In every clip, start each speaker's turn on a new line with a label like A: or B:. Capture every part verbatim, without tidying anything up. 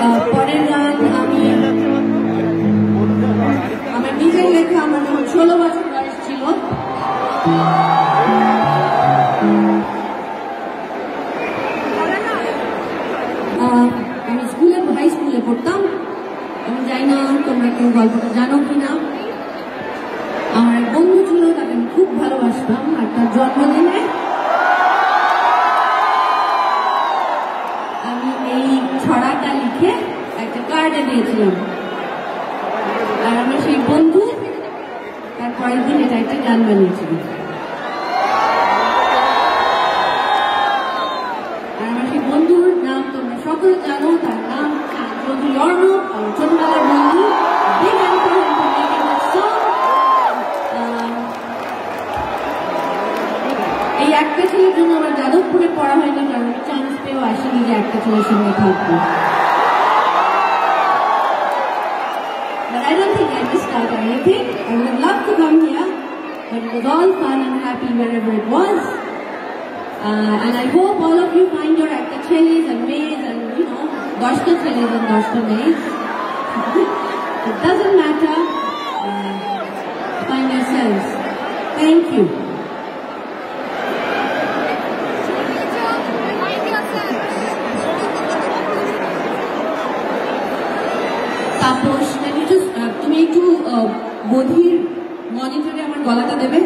A: পরের গান আমি আমার নিজের লেখা, আমার যখন ষোলো বছর বয়স ছিল আমি স্কুলে হাই স্কুলে পড়তাম। আমি জানি না তোমরা কেউ গল্পটা জানো কিনা। আমার এক বন্ধু ছিল, তাকে আমি খুব ভালোবাসতাম। আর তার জন্মদিনে আমি এই ছড়াটা লিখে একটা কার্ডে দিয়েছিলাম। আর আমার সেই বন্ধু তার পরের দিন এটা একটা গান বানিয়েছিল। আর আমার সেই বন্ধুর নাম তোমরা সকলে জানো, তার নাম ছোটবেলার বন্ধু। এই একটা ছেলের জন্য আমার যাদবপুরে পড়া হয়নি, কারণ আমি চান্স পেয়েও আসিনি যে একটা ছেলের সঙ্গে থাকবো। But I don't think I missed out on anything. I would love to come here, but it was all fun and happy wherever it was. Uh, and I hope all of you find your Ekta Chheles and Mays and, you know, Doshta Chheles and Doshta Mays. It doesn't matter. Uh, find yourselves. Thank you. Taposh, can you just, uh, তুমি একটু বধির মনিটরে আমার গলাটা দেবে?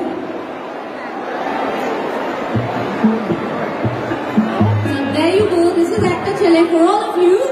A: So there you go. This is Ekta Chhele for all of you.